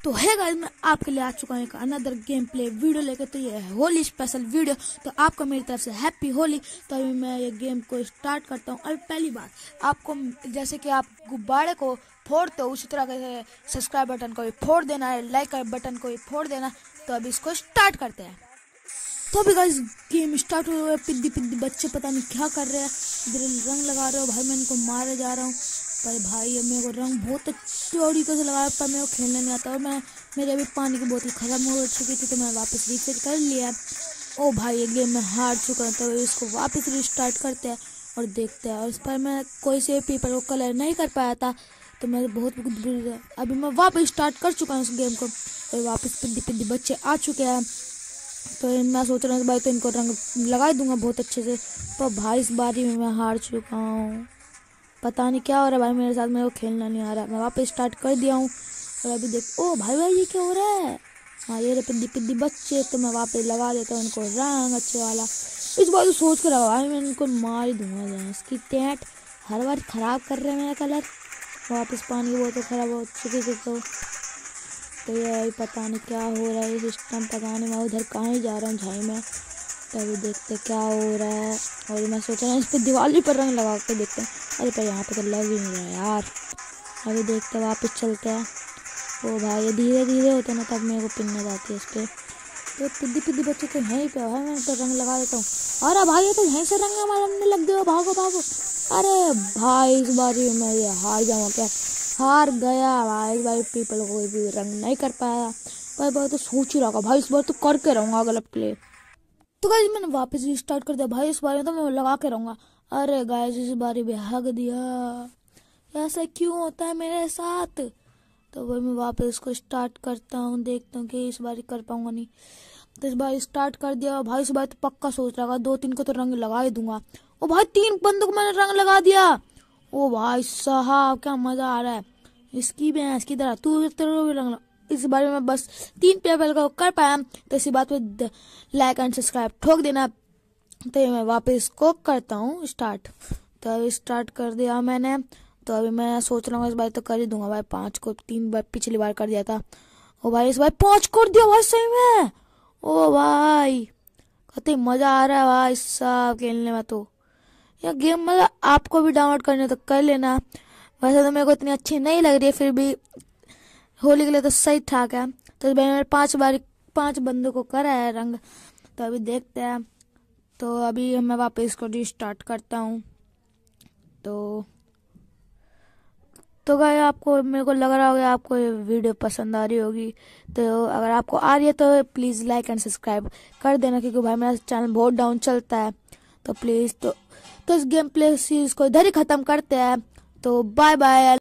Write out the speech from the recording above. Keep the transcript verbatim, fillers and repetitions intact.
तो है गाइस, मैं आपके लिए आ चुका हूँ एक अनदर गेम प्ले वीडियो लेकर। तो ये है होली स्पेशल वीडियो। तो आपको मेरी तरफ से हैप्पी होली। तो अभी मैं ये गेम को स्टार्ट करता हूँ। अभी पहली बार आपको, जैसे कि आप गुब्बारे को फोड़ते हो उसी तरह से सब्सक्राइब बटन को भी फोड़ देना है, लाइक बटन को भी फोड़ देना। तो अभी इसको स्टार्ट करते हैं। तो अभी गाइस गेम स्टार्ट हो गया। पिद्दी पिद्दी बच्चे पता नहीं क्या कर रहे हैं, इधर रंग लगा रहे हो भाई। मैं इनको मारे जा रहा हूँ पर भाई मेरे को रंग बहुत अच्छी तरीके से लगाया, पर मेरे को खेलने नहीं आता। और मैं मेरे अभी पानी की बोतल खत्म हो चुकी थी तो मैं वापस रिसेट कर लिया। ओ भाई ये गेम में हार चुका हूँ। तो इसको वापस रिस्टार्ट करते हैं और देखते हैं। और इस पर मैं कोई से पेपर को कलर नहीं कर पाया था तो मैं बहुत अभी मैं वापस स्टार्ट कर चुका हूँ इस गेम को। और वापस पिद्दी पिद्दी बच्चे आ चुके हैं। तो मैं सोच रहा हूँ भाई तो इनको रंग लगा दूंगा बहुत अच्छे से। पर भाई इस बारी में मैं हार चुका हूँ, पता नहीं क्या हो रहा है भाई मेरे साथ। मेरे को खेलना नहीं आ रहा। मैं वापस स्टार्ट कर दिया हूँ और अभी देख, ओ भाई भाई ये क्या हो रहा है। हाँ ये रहे पिद्दी पिद्दी बच्चे। तो मैं वापस लगा देता हूँ इनको रंग अच्छे वाला। इस बार तो सोच कर रहा भाई मैं इनको मार ही दूंगा। जाए इसकी टेंट हर बार ख़राब कर रहे हैं मेरा कलर। वापस पानी की बोतल ख़राब हो चुकी थी। तो तो ये पता नहीं क्या हो रहा है सिस्टम, पता नहीं। मैं उधर कहाँ ही जा रहा हूँ झाई में। तो अभी देखते क्या हो रहा है। और मैं सोच रहा हूँ इस पर दिवाली पर रंग लगा के देखते हैं। अरे पर यहाँ पे तो लग ही नहीं रहा यार। अभी देखते वापस चलते हैं। ओ भाई ये धीरे धीरे होता है ना तब मेरे को पिनने जाती है इस पर। तो पिद्दी पिद्दी बच्चे तो यहीं पे है। मैं तो रंग लगा देता हूँ। अरे भाई ये तो यहीं से रंग मारने लग गए। भागो भागो। अरे भाई इस बारी मैं ये हार जाऊँगा क्या। हार गया भाई। इस बार पीपल को कोई भी रंग नहीं कर पाया। पर बार तो सोच ही रहा भाई इस बार तो करके रहूँगा अगला प्ले। तो गाइस मैंने वापस रिस्टार्ट कर दिया भाई। इस बार तो मैं लगा के रहूँगा। अरे गाइस इस बार भी हक दिया। ऐसा क्यों होता है मेरे साथ। तो भाई मैं वापस इसको स्टार्ट करता हूँ, देखता हूँ कि इस बार कर पाऊंगा नहीं। तो इस बार स्टार्ट कर दिया भाई। इस बार तो पक्का सोच रहा दो तीन को तो रंग लगा ही दूंगा। ओ भाई तीन बंदों को मैंने रंग लगा दिया। ओ भाई साहब क्या मजा आ रहा है। इसकी भैंस की तरह तू भी रंग। इस बारे में बस तीन पेपर का कर पाया। तो इसी बात पे लाइक एंड सब्सक्राइब ठोक देना। तो मैं वापस इसको करता हूँ स्टार्ट। तो अभी स्टार्ट कर दिया मैंने। तो अभी मैं सोच रहा हूँ इस बार तो कर ही दूंगा भाई। पाँच को तीन बार पिछली बार कर दिया था। ओ भाई इस बार पाँच कर दिया भाई सही में। ओ भाई कतई मजा आ रहा है भाई सब खेलने में। तो यह गेम मतलब आपको भी डाउनलोड करने तो कर लेना। वैसे तो मेरे को इतनी अच्छी नहीं लग रही है, फिर भी होली के लिए तो सही ठाक है। तो मैंने पांच बार पांच बंदों को करा है रंग। तो अभी देखते हैं। तो अभी मैं वापस इसको रिस्टार्ट करता हूँ। तो तो गाइस आपको मेरे को लग रहा होगा आपको ये वीडियो पसंद आ रही होगी। तो अगर आपको आ रही है तो प्लीज़ लाइक एंड सब्सक्राइब कर देना, क्योंकि भाई मेरा चैनल बहुत डाउन चलता है। तो प्लीज़ तो, तो इस गेम प्ले सीरीज को इधर ही ख़त्म करते हैं। तो बाय बाय।